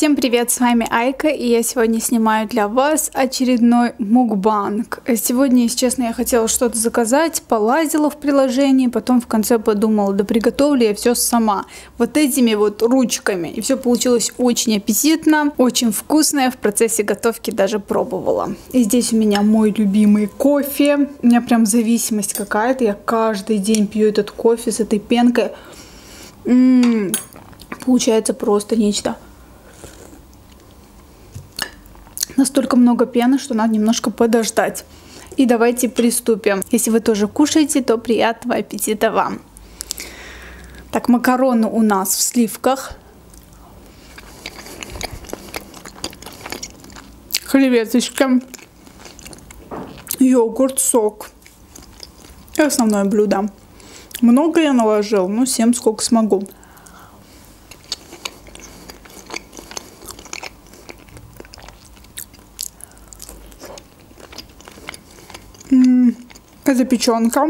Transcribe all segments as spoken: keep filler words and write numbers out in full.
Всем привет, с вами Айка, и я сегодня снимаю для вас очередной мукбанг. Сегодня, если честно, я хотела что-то заказать, полазила в приложении, потом в конце подумала, да приготовлю я все сама, вот этими вот ручками. И все получилось очень аппетитно, очень вкусно, я в процессе готовки даже пробовала. И здесь у меня мой любимый кофе, у меня прям зависимость какая-то, я каждый день пью этот кофе с этой пенкой. М-м-м, получается просто нечто. Настолько много пены, что надо немножко подождать. И давайте приступим. Если вы тоже кушаете, то приятного аппетита вам. Так, макароны у нас в сливках. Креветочка. Йогурт, сок. И основное блюдо. Много я наложил, ну всем сколько смогу. Это печенка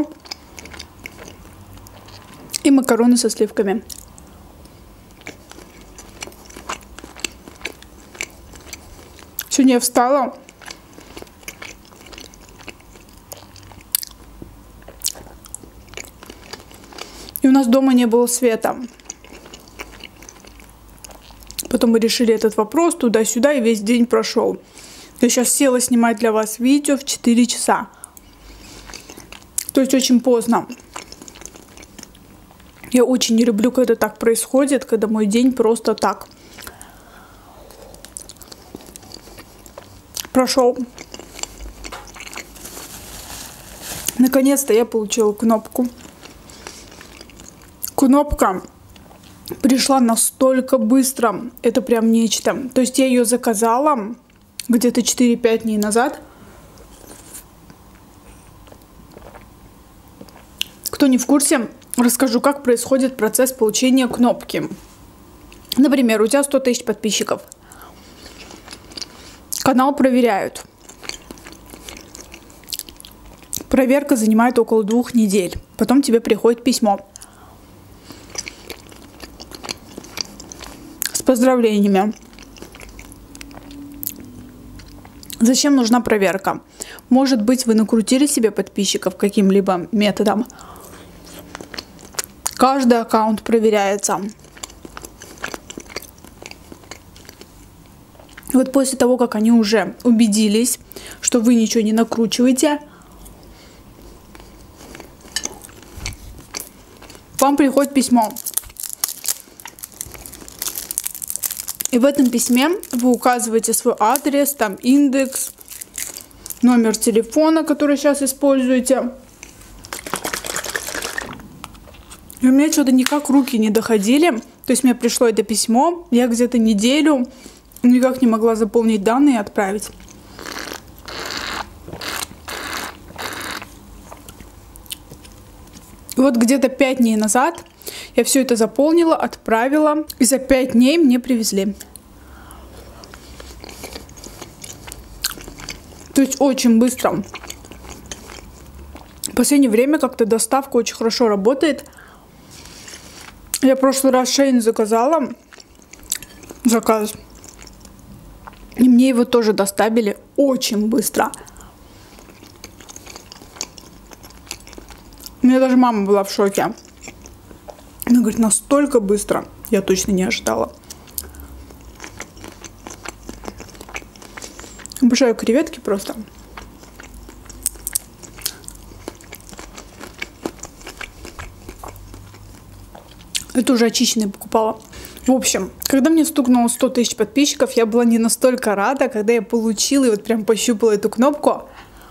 и макароны со сливками. Сегодня я встала. И у нас дома не было света. Потом мы решили этот вопрос туда-сюда, и весь день прошел. Я сейчас села снимать для вас видео в четыре часа. То есть очень поздно. Я очень не люблю, когда так происходит, когда мой день просто так прошел. Наконец-то я получила кнопку. Кнопка пришла настолько быстро. Это прям нечто. То есть я ее заказала где-то четыре-пять дней назад. Кто не в курсе, расскажу, как происходит процесс получения кнопки. Например, у тебя сто тысяч подписчиков. Канал проверяют. Проверка занимает около двух недель. Потом тебе приходит письмо с поздравлениями. Зачем нужна проверка? Может быть, вы накрутили себе подписчиков каким-либо методом. Каждый аккаунт проверяется. Вот после того, как они уже убедились, что вы ничего не накручиваете, вам приходит письмо. И в этом письме вы указываете свой адрес, там индекс, номер телефона, который сейчас используете. И у меня что-то никак руки не доходили. То есть мне пришло это письмо, я где-то неделю никак не могла заполнить данные и отправить. И вот где-то пять дней назад я все это заполнила, отправила, и за пять дней мне привезли. То есть очень быстро. В последнее время как-то доставка очень хорошо работает. Я в прошлый раз Шейн заказала заказ. И мне его тоже доставили очень быстро. У меня даже мама была в шоке. Она говорит, настолько быстро. Я точно не ожидала. Обожаю креветки просто. Это уже очищенные покупала. В общем, когда мне стукнуло сто тысяч подписчиков, я была не настолько рада, когда я получила и вот прям пощупала эту кнопку.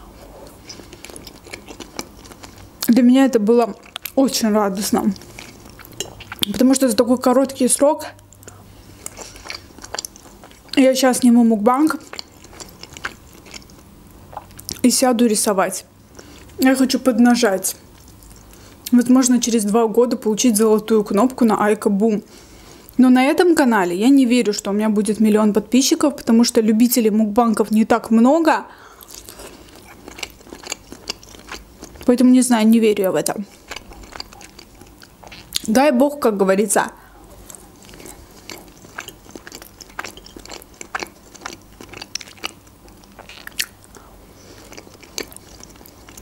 Для меня это было очень радостно. Потому что за такой короткий срок я сейчас сниму мукбанг и сяду рисовать. Я хочу поднажать. Возможно, через два года получить золотую кнопку на Айка Бум. Но на этом канале я не верю, что у меня будет миллион подписчиков, потому что любителей мукбанков не так много. Поэтому не знаю, не верю я в это. Дай бог, как говорится.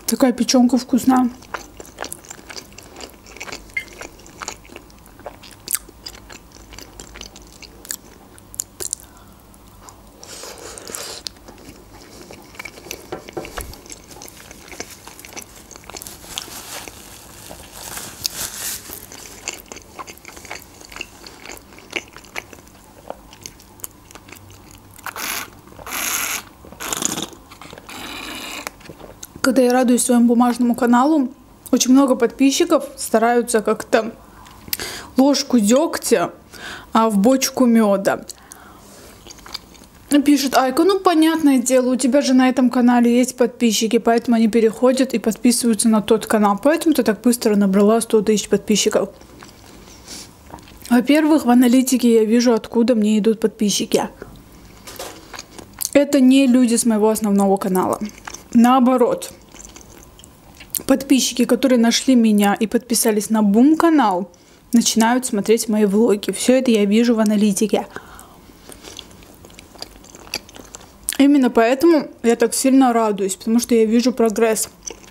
Такая печенка вкусная. Когда я радуюсь своему бумажному каналу, очень много подписчиков стараются как-то ложку дегтя а в бочку меда. Пишет: Айка, ну понятное дело, у тебя же на этом канале есть подписчики, поэтому они переходят и подписываются на тот канал. Поэтому ты так быстро набрала сто тысяч подписчиков. Во-первых, в аналитике я вижу, откуда мне идут подписчики. Это не люди с моего основного канала. Наоборот, подписчики, которые нашли меня и подписались на бум-канал, начинают смотреть мои влоги. Все это я вижу в аналитике. Именно поэтому я так сильно радуюсь, потому что я вижу прогресс.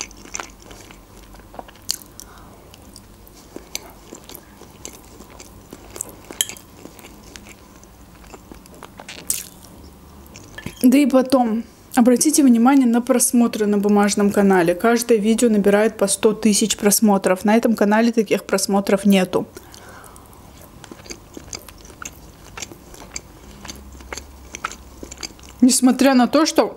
Да и потом, обратите внимание на просмотры на бумажном канале. Каждое видео набирает по сто тысяч просмотров. На этом канале таких просмотров нету. Несмотря на то, что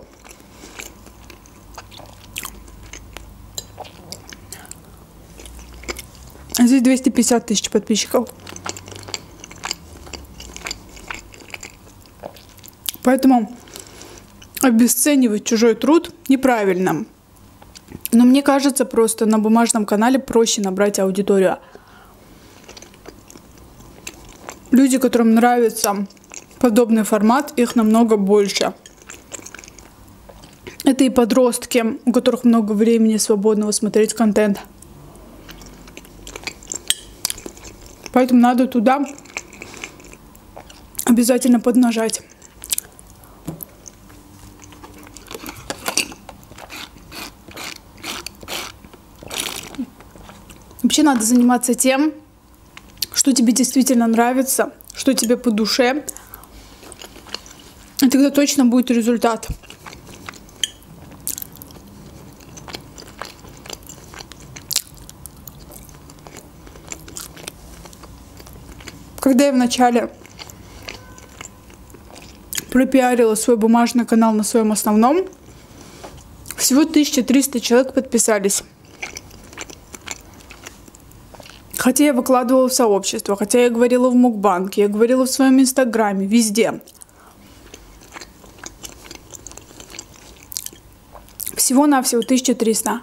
здесь двести пятьдесят тысяч подписчиков. Поэтому обесценивать чужой труд неправильно. Но мне кажется, просто на бумажном канале проще набрать аудиторию. Люди, которым нравится подобный формат, их намного больше. Это и подростки, у которых много времени свободного смотреть контент. Поэтому надо туда обязательно поднажать. Вообще надо заниматься тем, что тебе действительно нравится, что тебе по душе. И тогда точно будет результат. Когда я вначале пропиарила свой бумажный канал на своем основном, всего тысяча триста человек подписались. Хотя я выкладывала в сообщество, хотя я говорила в мукбанке, я говорила в своем инстаграме, везде. Всего-навсего тысяча триста.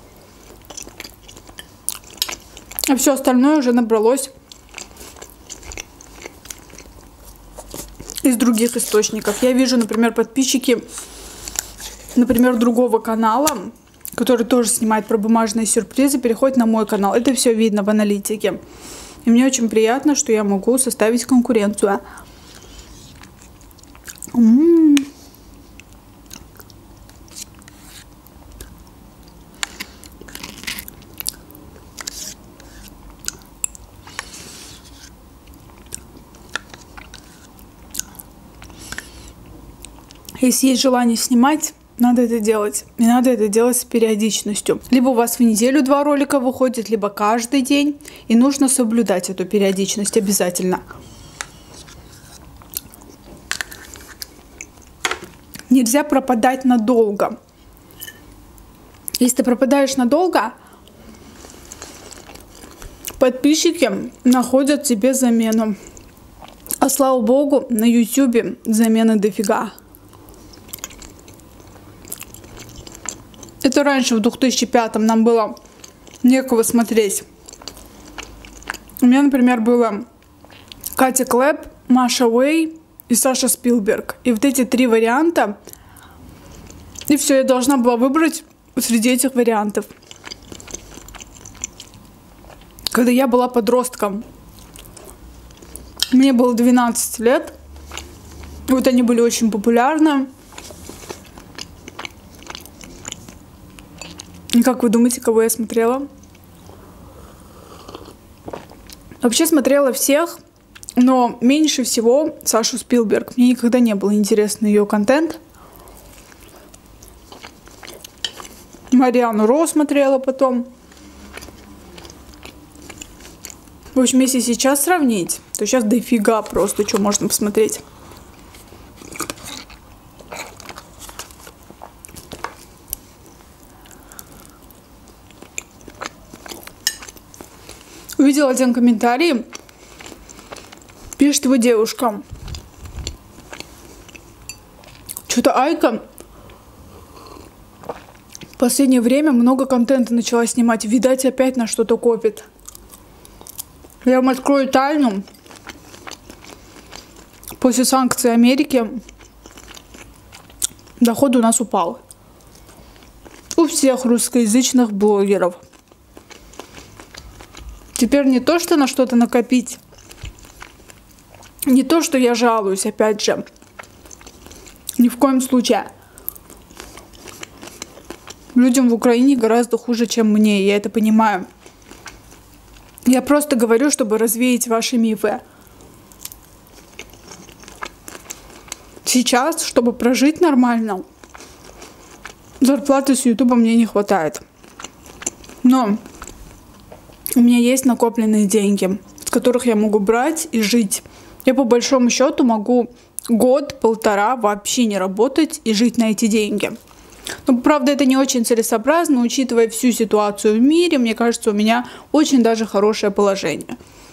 А все остальное уже набралось из других источников. Я вижу, например, подписчики, например, другого канала, который тоже снимает про бумажные сюрпризы, переходит на мой канал. Это все видно в аналитике. И мне очень приятно, что я могу составить конкуренцию. М-м-м. Если есть желание снимать, надо это делать. И надо это делать с периодичностью. Либо у вас в неделю два ролика выходит, либо каждый день. И нужно соблюдать эту периодичность обязательно. Нельзя пропадать надолго. Если ты пропадаешь надолго, подписчики находят тебе замену. А слава богу, на ютубе замены дофига. Это раньше, в две тысячи пятом, нам было некого смотреть. У меня, например, было Катя Клэп, Маша Уэй и Саша Спилберг. И вот эти три варианта. И все, я должна была выбрать среди этих вариантов. Когда я была подростком, мне было двенадцать лет. И вот они были очень популярны. И как вы думаете, кого я смотрела? Вообще смотрела всех, но меньше всего Сашу Спилберг. Мне никогда не был интересен ее контент. Марианну Ро смотрела потом. В общем, если сейчас сравнить, то сейчас дофига просто, что можно посмотреть. Увидела один комментарий. Пишет его девушка. Что-то Айка в последнее время много контента начала снимать. Видать, опять на что-то копит. Я вам открою тайну. После санкций Америки доход у нас упал. У всех русскоязычных блогеров. Теперь не то, что на что-то накопить. Не то, что я жалуюсь, опять же. Ни в коем случае. Людям в Украине гораздо хуже, чем мне, я это понимаю. Я просто говорю, чтобы развеять ваши мифы. Сейчас, чтобы прожить нормально, зарплаты с Ютуба мне не хватает. Но у меня есть накопленные деньги, с которых я могу брать и жить. Я по большому счету могу год-полтора вообще не работать и жить на эти деньги. Но, правда, это не очень целесообразно, учитывая всю ситуацию в мире. Мне кажется, у меня очень даже хорошее положение.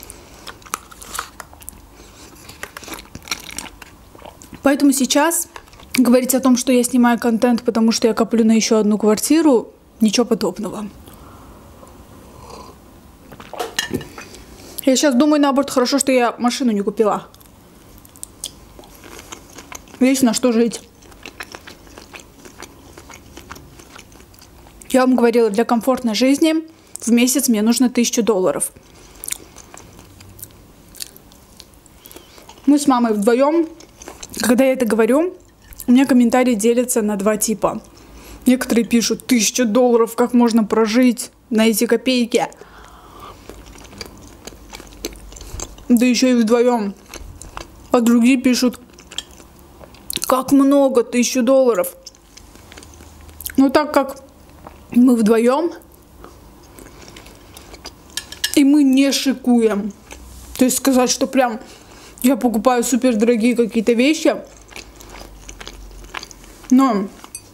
Поэтому сейчас говорить о том, что я снимаю контент, потому что я коплю на еще одну квартиру, ничего подобного. Я сейчас думаю, наоборот, хорошо, что я машину не купила. Есть на что жить. Я вам говорила, для комфортной жизни в месяц мне нужно тысячу долларов. Мы с мамой вдвоем, когда я это говорю, у меня комментарии делятся на два типа. Некоторые пишут, тысяча долларов, как можно прожить на эти копейки. Да еще и вдвоем. А другие пишут, как много, тысячу долларов. Но так как мы вдвоем, и мы не шикуем. То есть сказать, что прям я покупаю супер дорогие какие-то вещи. Но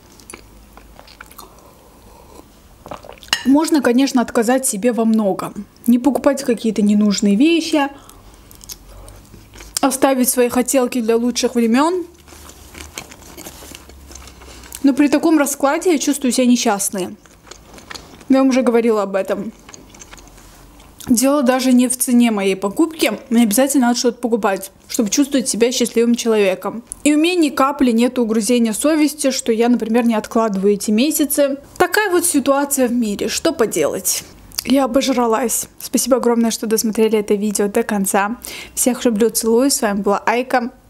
можно, конечно, отказать себе во многом. Не покупать какие-то ненужные вещи. Оставить свои хотелки для лучших времен. Но при таком раскладе я чувствую себя несчастной. Я вам уже говорила об этом. Дело даже не в цене моей покупки. Мне обязательно надо что-то покупать, чтобы чувствовать себя счастливым человеком. И у меня ни капли нет угрызения совести, что я, например, не откладываю эти месяцы. Такая вот ситуация в мире. Что поделать? Я обожралась. Спасибо огромное, что досмотрели это видео до конца. Всех люблю, целую. С вами была Айка.